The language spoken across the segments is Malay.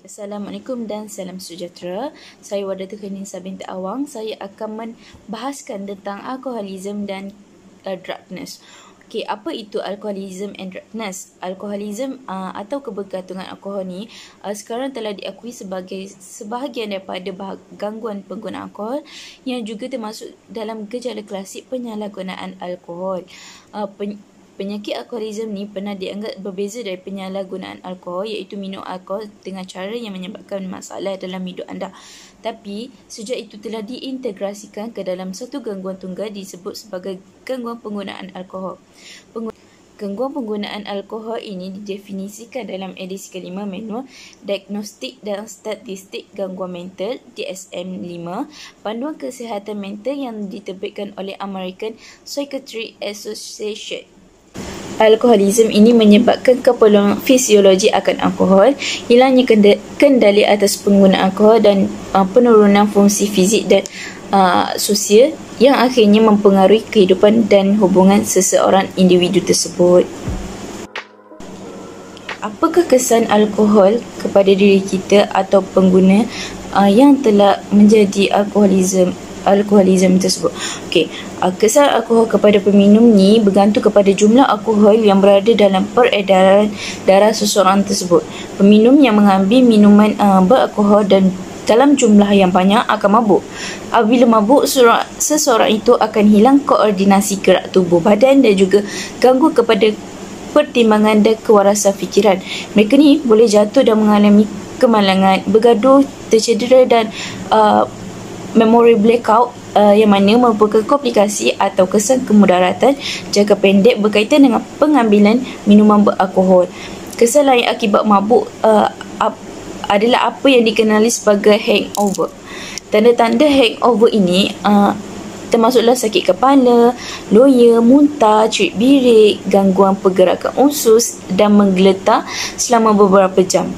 Assalamualaikum dan salam sejahtera. Saya Wadatul Nisa binti Awang. Saya akan membahaskan tentang alkoholism dan drunkenness. Okey, apa itu alkoholism and drunkenness? Alkoholism atau kebergantungan alkohol ni sekarang telah diakui sebagai sebahagian daripada gangguan pengguna alkohol yang juga termasuk dalam gejala klasik penyalahgunaan alkohol. Penyakit alkoholism ni pernah dianggap berbeza dari penyalahgunaan alkohol, iaitu minum alkohol dengan cara yang menyebabkan masalah dalam hidup anda. Tapi sejak itu telah diintegrasikan ke dalam satu gangguan tunggal disebut sebagai gangguan penggunaan alkohol. Gangguan penggunaan alkohol ini didefinisikan dalam edisi kelima Manual Diagnostik dan Statistik Gangguan Mental DSM-5, panduan kesihatan mental yang diterbitkan oleh American Psychiatric Association. Alkoholism ini menyebabkan keperluan fisiologi akan alkohol, hilangnya kendali atas pengguna alkohol dan penurunan fungsi fizik dan sosial yang akhirnya mempengaruhi kehidupan dan hubungan seseorang individu tersebut. Apakah kesan alkohol kepada diri kita atau pengguna yang telah menjadi alkoholism tersebut? Okey, kesan alkohol kepada peminum ni bergantung kepada jumlah alkohol yang berada dalam peredaran darah seseorang tersebut. Peminum yang mengambil minuman beralkohol dan dalam jumlah yang banyak akan mabuk. Apabila mabuk, seseorang itu akan hilang koordinasi gerak tubuh badan dan juga gangguan kepada pertimbangan dan kewarasan fikiran. Mereka ni boleh jatuh dan mengalami kemalangan, bergaduh, tercedera dan memory blackout yang mana merupakan komplikasi atau kesan kemudaratan jangka pendek berkaitan dengan pengambilan minuman beralkohol. Kesan lain akibat mabuk adalah apa yang dikenali sebagai hangover. Tanda-tanda hangover ini termasuklah sakit kepala, loya, muntah, cerit birik, gangguan pergerakan usus dan menggeletar selama beberapa jam.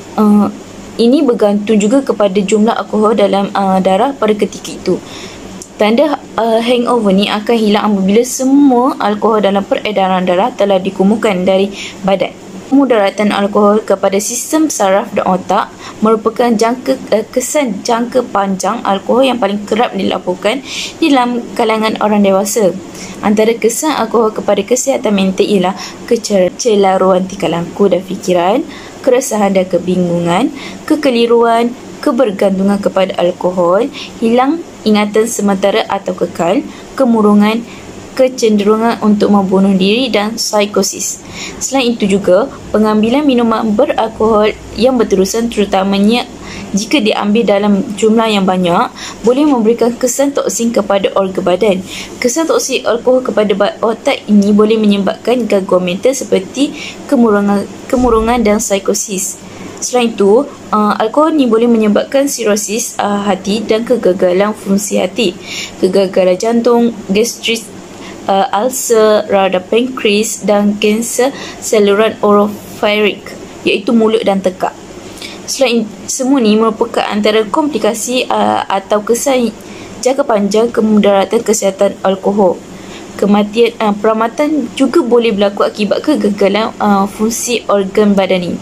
Ini bergantung juga kepada jumlah alkohol dalam darah pada ketika itu. Tanda hangover ni akan hilang apabila semua alkohol dalam peredaran darah telah dikumpulkan dari badan. Mudaratan alkohol kepada sistem saraf dan otak merupakan kesan jangka panjang alkohol yang paling kerap dilaporkan di dalam kalangan orang dewasa. Antara kesan alkohol kepada kesihatan mental ialah kecelaruan tingkah laku dan fikiran, keresahan dan kebingungan, kekeliruan, kebergantungan kepada alkohol, hilang ingatan sementara atau kekal, kemurungan, kecenderungan untuk membunuh diri dan psikosis. Selain itu juga, pengambilan minuman beralkohol yang berterusan terutamanya jika diambil dalam jumlah yang banyak boleh memberikan kesan toksin kepada organ badan. Kesan toksin alkohol kepada otak ini boleh menyebabkan gangguan mental seperti kemurungan dan psikosis. Selain itu, alkohol ni boleh menyebabkan sirosis hati dan kegagalan fungsi hati, kegagalan jantung, gastrit, ulcer, radang pankreas dan kanser saluran orofaring, iaitu mulut dan tekak. Selain semua ni merupakan antara komplikasi atau kesan jangka panjang kemudaratan kesihatan alkohol. Kematian peramatan juga boleh berlaku akibat kegagalan fungsi organ badan ini.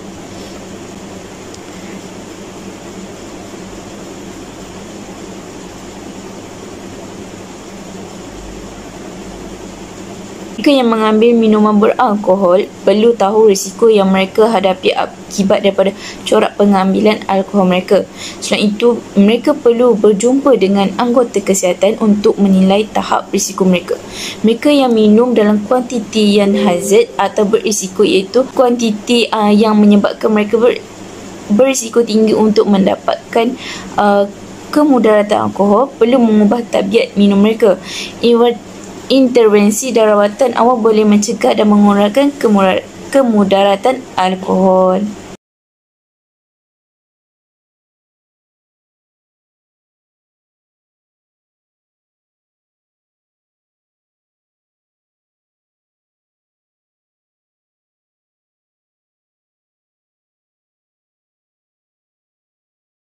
Mereka yang mengambil minuman beralkohol perlu tahu risiko yang mereka hadapi akibat daripada corak pengambilan alkohol mereka. Selain itu, mereka perlu berjumpa dengan anggota kesihatan untuk menilai tahap risiko mereka. Mereka yang minum dalam kuantiti yang hazard atau berisiko, iaitu kuantiti yang menyebabkan mereka berisiko tinggi untuk mendapatkan kemudaratan alkohol, perlu mengubah tabiat minum mereka. Intervensi dan rawatan awal boleh mencegah dan mengurangkan kemudaratan alkohol.